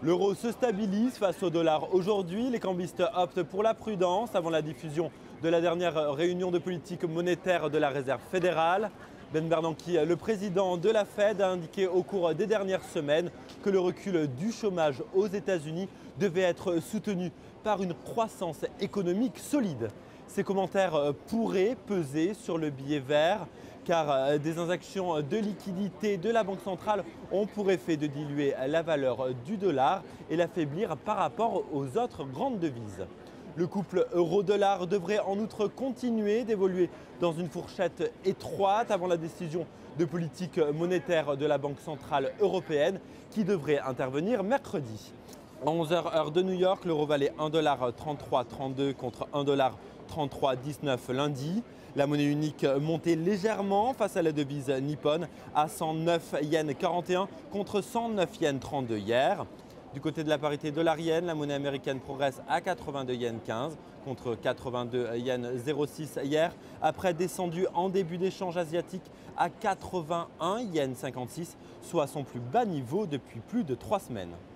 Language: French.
L'euro se stabilise face au dollar aujourd'hui. Les cambistes optent pour la prudence avant la diffusion de la dernière réunion de politique monétaire de la Réserve fédérale. Ben Bernanke, le président de la Fed, a indiqué au cours des dernières semaines que le recul du chômage aux États-Unis devait être soutenu par une croissance économique solide. Ces commentaires pourraient peser sur le billet vert car des injections de liquidités de la Banque centrale ont pour effet de diluer la valeur du dollar et l'affaiblir par rapport aux autres grandes devises. Le couple euro-dollar devrait en outre continuer d'évoluer dans une fourchette étroite avant la décision de politique monétaire de la Banque centrale européenne qui devrait intervenir mercredi. À 11 h heure de New York, l'euro valait 1,3332 contre 1,3319 lundi. La monnaie unique montait légèrement face à la devise nippone à 109 yens 41 contre 109 yens 32 hier. Du côté de la parité dollar-yen, la monnaie américaine progresse à 82 yens 15 contre 82 yens 06 hier, après descendu en début d'échange asiatique à 81 yens 56, soit son plus bas niveau depuis plus de 3 semaines.